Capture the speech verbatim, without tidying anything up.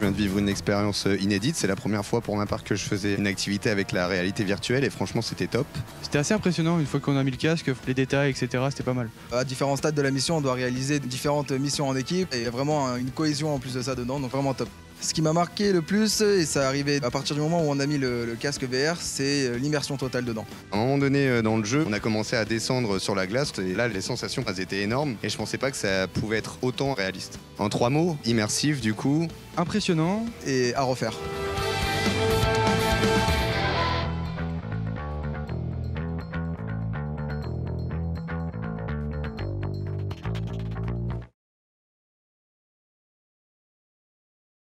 viens de vivre une expérience inédite. C'est la première fois pour ma part que je faisais une activité avec la réalité virtuelle et franchement c'était top. C'était assez impressionnant une fois qu'on a mis le casque, les détails, et cetera. C'était pas mal. À différents stades de la mission, on doit réaliser différentes missions en équipe et il y a vraiment une cohésion en plus de ça dedans, donc vraiment top. Ce qui m'a marqué le plus, et ça arrivait à partir du moment où on a mis le, le casque V R, c'est l'immersion totale dedans. À un moment donné dans le jeu, on a commencé à descendre sur la glace et là les sensations elles étaient énormes et je pensais pas que ça pouvait être autant réaliste. En trois mots, immersif du coup. Impressionnant. Et à refaire.